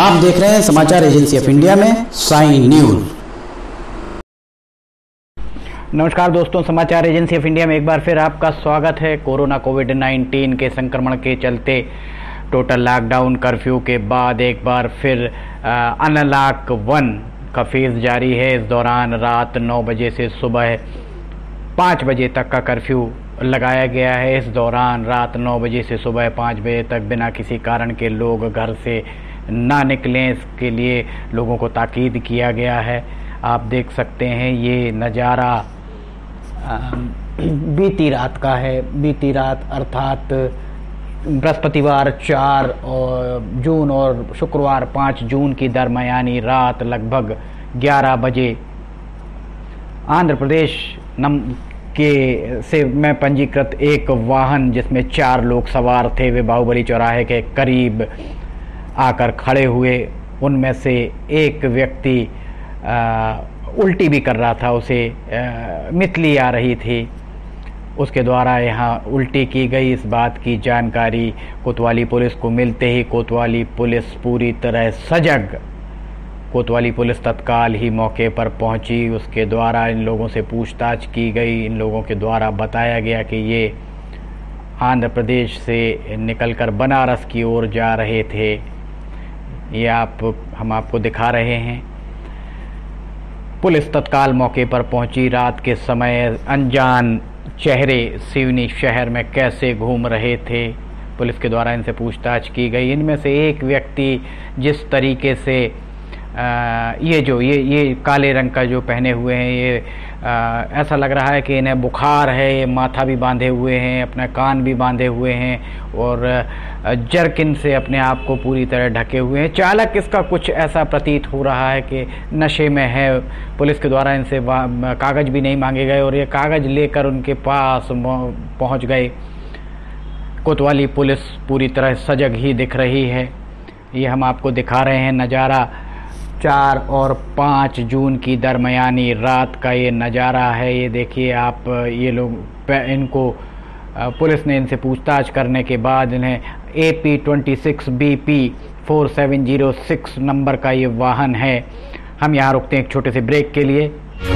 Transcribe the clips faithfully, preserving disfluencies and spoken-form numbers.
आप देख रहे हैं समाचार एजेंसी ऑफ इंडिया में साइन न्यूज। नमस्कार दोस्तों, समाचार एजेंसी ऑफ इंडिया में एक बार फिर आपका स्वागत है। कोरोना कोविड नाइन्टीन के संक्रमण के चलते टोटल लॉकडाउन कर्फ्यू के बाद एक बार फिर अनलॉक वन का फेज जारी है। इस दौरान रात नौ बजे से सुबह पाँच बजे तक का कर्फ्यू लगाया गया है। इस दौरान रात नौ बजे से सुबह पाँच बजे तक बिना किसी कारण के लोग घर से ना निकलें, इसके लिए लोगों को ताकीद किया गया है। आप देख सकते हैं ये नज़ारा बीती रात का है। बीती रात अर्थात बृहस्पतिवार चार और जून और शुक्रवार पाँच जून की दरमियानी रात लगभग ग्यारह बजे आंध्र प्रदेश नम के से में पंजीकृत एक वाहन जिसमें चार लोग सवार थे, वे बाहुबली चौराहे के करीब आकर खड़े हुए। उनमें से एक व्यक्ति आ, उल्टी भी कर रहा था, उसे आ, मितली आ रही थी, उसके द्वारा यहाँ उल्टी की गई। इस बात की जानकारी कोतवाली पुलिस को मिलते ही कोतवाली पुलिस पूरी तरह सजग कोतवाली पुलिस तत्काल ही मौके पर पहुंची। उसके द्वारा इन लोगों से पूछताछ की गई। इन लोगों के द्वारा बताया गया कि ये आंध्र प्रदेश से निकलकर बनारस की ओर जा रहे थे। ये आप हम आपको दिखा रहे हैं। पुलिस तत्काल मौके पर पहुंची। रात के समय अनजान चेहरे सिवनी शहर में कैसे घूम रहे थे, पुलिस के द्वारा इनसे पूछताछ की गई। इनमें से एक व्यक्ति जिस तरीके से आ, ये जो ये ये काले रंग का जो पहने हुए हैं, ये आ, ऐसा लग रहा है कि इन्हें बुखार है। ये माथा भी बांधे हुए हैं, अपना कान भी बांधे हुए हैं और जर्किन से अपने आप को पूरी तरह ढके हुए हैं। चालक इसका कुछ ऐसा प्रतीत हो रहा है कि नशे में है। पुलिस के द्वारा इनसे कागज़ भी नहीं मांगे गए और ये कागज़ लेकर उनके पास पहुंच गए। कोतवाली पुलिस पूरी तरह सजग ही दिख रही है। ये हम आपको दिखा रहे हैं नज़ारा चार और पाँच जून की दरमियानी रात का ये नज़ारा है। ये देखिए आप, ये लोग इनको पुलिस ने इनसे पूछताछ करने के बाद इन्हें A P twenty six B P four seven zero six number का ये वाहन है। हम यहाँ रुकते हैं एक छोटे से ब्रेक के लिए।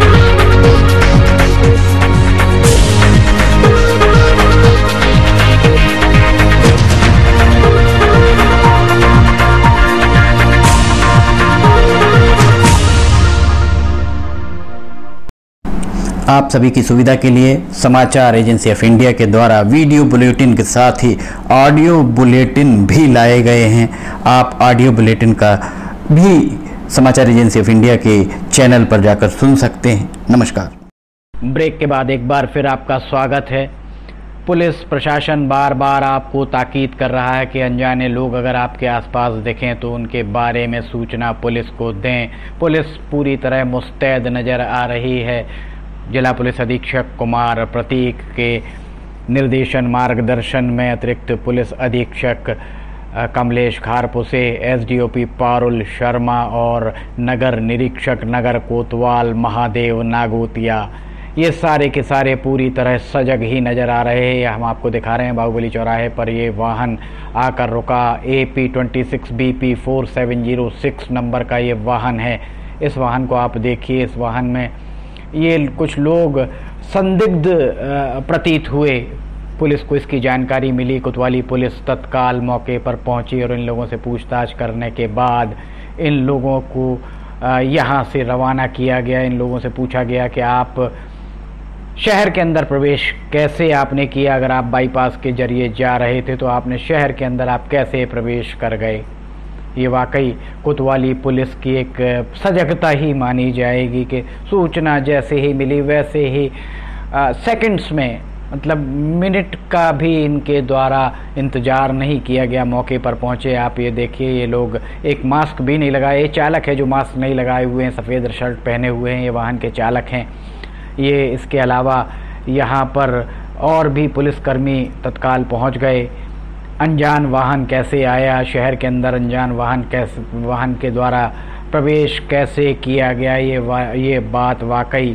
आप सभी की सुविधा के लिए समाचार एजेंसी ऑफ इंडिया के द्वारा वीडियो बुलेटिन के साथ ही ऑडियो बुलेटिन भी लाए गए हैं। आप ऑडियो बुलेटिन का भी समाचार एजेंसी ऑफ इंडिया के चैनल पर जाकर सुन सकते हैं। नमस्कार। ब्रेक के बाद एक बार फिर आपका स्वागत है। पुलिस प्रशासन बार बार आपको ताकीद कर रहा है कि अनजाने लोग अगर आपके आसपास दिखें तो उनके बारे में सूचना पुलिस को दें। पुलिस पूरी तरह मुस्तैद नज़र आ रही है। जिला पुलिस अधीक्षक कुमार प्रतीक के निर्देशन मार्गदर्शन में अतिरिक्त पुलिस अधीक्षक कमलेश खारपुसे, एसडीओपी पारुल शर्मा और नगर निरीक्षक नगर कोतवाल महादेव नागोतिया, ये सारे के सारे पूरी तरह सजग ही नज़र आ रहे हैं। हम आपको दिखा रहे हैं बाहुबली चौराहे पर ये वाहन आकर रुका। A P twenty six B P four seven zero six number का ये वाहन है। इस वाहन को आप देखिए। इस वाहन में ये कुछ लोग संदिग्ध प्रतीत हुए। पुलिस को इसकी जानकारी मिली। कोतवाली पुलिस तत्काल मौके पर पहुंची और इन लोगों से पूछताछ करने के बाद इन लोगों को यहां से रवाना किया गया। इन लोगों से पूछा गया कि आप शहर के अंदर प्रवेश कैसे आपने किया। अगर आप बाईपास के जरिए जा रहे थे तो आपने शहर के अंदर आप कैसे प्रवेश कर गए। ये वाकई कोतवाली पुलिस की एक सजगता ही मानी जाएगी कि सूचना जैसे ही मिली वैसे ही सेकंड्स में, मतलब मिनट का भी इनके द्वारा इंतज़ार नहीं किया गया, मौके पर पहुंचे। आप ये देखिए, ये लोग एक मास्क भी नहीं लगाए। ये चालक है जो मास्क नहीं लगाए हुए हैं, सफ़ेद शर्ट पहने हुए हैं, ये वाहन के चालक हैं ये। इसके अलावा यहाँ पर और भी पुलिसकर्मी तत्काल पहुँच गए। अनजान वाहन कैसे आया शहर के अंदर, अनजान वाहन कैसे वाहन के द्वारा प्रवेश कैसे किया गया, ये ये बात वाकई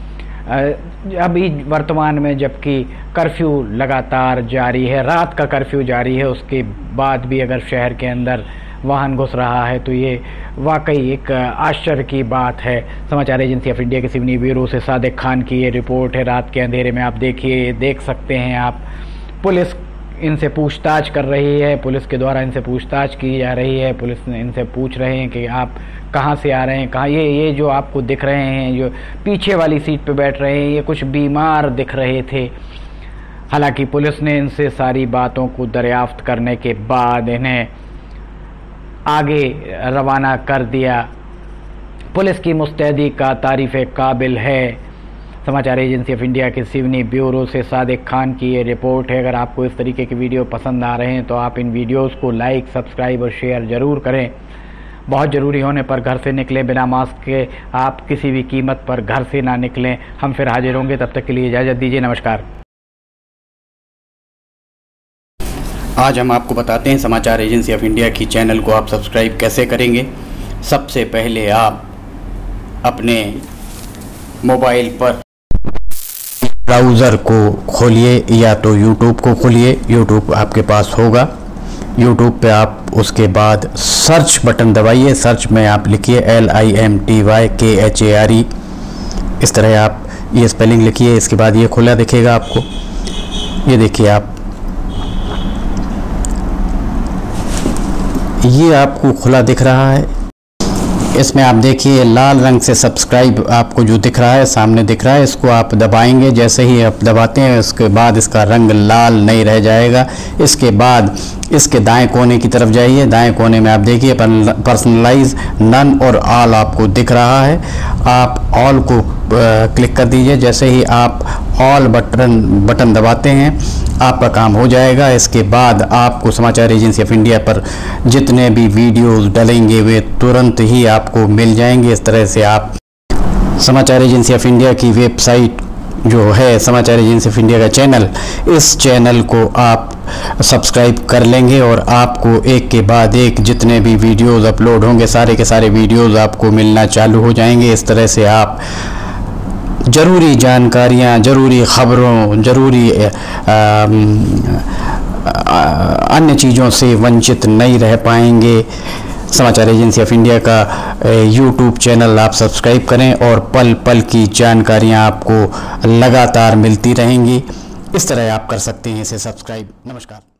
अभी वर्तमान में, जबकि कर्फ्यू लगातार जारी है, रात का कर्फ्यू जारी है, उसके बाद भी अगर शहर के अंदर वाहन घुस रहा है, तो ये वाकई एक आश्चर्य की बात है। समाचार एजेंसी ऑफ इंडिया के सिवनी ब्यूरो से सादिक खान की ये रिपोर्ट है। रात के अंधेरे में आप देखिए, देख सकते हैं आप, पुलिस इनसे पूछताछ कर रही है, पुलिस के द्वारा इनसे पूछताछ की जा रही है। पुलिस ने इनसे पूछ रहे हैं कि आप कहाँ से आ रहे हैं, कहाँ। ये ये जो आपको दिख रहे हैं, जो पीछे वाली सीट पे बैठ रहे हैं, ये कुछ बीमार दिख रहे थे। हालांकि पुलिस ने इनसे सारी बातों को दरियाफ्त करने के बाद इन्हें आगे रवाना कर दिया। पुलिस की मुस्तैदी का तारीफ़ काबिल है। समाचार एजेंसी ऑफ इंडिया के सिवनी ब्यूरो से सादिक खान की ये रिपोर्ट है। अगर आपको इस तरीके के वीडियो पसंद आ रहे हैं तो आप इन वीडियोस को लाइक, सब्सक्राइब और शेयर ज़रूर करें। बहुत ज़रूरी होने पर घर से निकलें, बिना मास्क के आप किसी भी कीमत पर घर से ना निकलें। हम फिर हाजिर होंगे, तब तक के लिए इजाज़त दीजिए। नमस्कार। आज हम आपको बताते हैं समाचार एजेंसी ऑफ इंडिया की चैनल को आप सब्सक्राइब कैसे करेंगे। सबसे पहले आप अपने मोबाइल पर ब्राउज़र को खोलिए या तो यूट्यूब को खोलिए। यूट्यूब आपके पास होगा। यूट्यूब पे आप उसके बाद सर्च बटन दबाइए। सर्च में आप लिखिए L I M T Y K H A R E, इस तरह आप ये स्पेलिंग लिखिए। इसके बाद ये खुला दिखेगा आपको। ये देखिए आप, ये आपको खुला दिख रहा है। इसमें आप देखिए लाल रंग से सब्सक्राइब आपको जो दिख रहा है, सामने दिख रहा है, इसको आप दबाएंगे। जैसे ही आप दबाते हैं उसके बाद इसका रंग लाल नहीं रह जाएगा। इसके बाद इसके दाएं कोने की तरफ जाइए। दाएं कोने में आप देखिए पर्सनलाइज, नन और ऑल आपको दिख रहा है। आप ऑल को क्लिक कर दीजिए। जैसे ही आप ऑल बटन बटन दबाते हैं आपका काम हो जाएगा। इसके बाद आपको समाचार एजेंसी ऑफ इंडिया पर जितने भी वीडियोस डलेंगे वे तुरंत ही आपको मिल जाएंगे। इस तरह से आप समाचार एजेंसी ऑफ इंडिया की वेबसाइट जो है, समाचार एजेंसी ऑफ इंडिया का चैनल, इस चैनल को आप सब्सक्राइब कर लेंगे और आपको एक के बाद एक जितने भी वीडियोस अपलोड होंगे सारे के सारे वीडियोस आपको मिलना चालू हो जाएंगे। इस तरह से आप ज़रूरी जानकारियाँ, ज़रूरी ख़बरों, ज़रूरी अन्य चीज़ों से वंचित नहीं रह पाएंगे। समाचार एजेंसी ऑफ इंडिया का यूट्यूब चैनल आप सब्सक्राइब करें और पल पल की जानकारियाँ आपको लगातार मिलती रहेंगी। इस तरह आप कर सकते हैं इसे सब्सक्राइब। नमस्कार।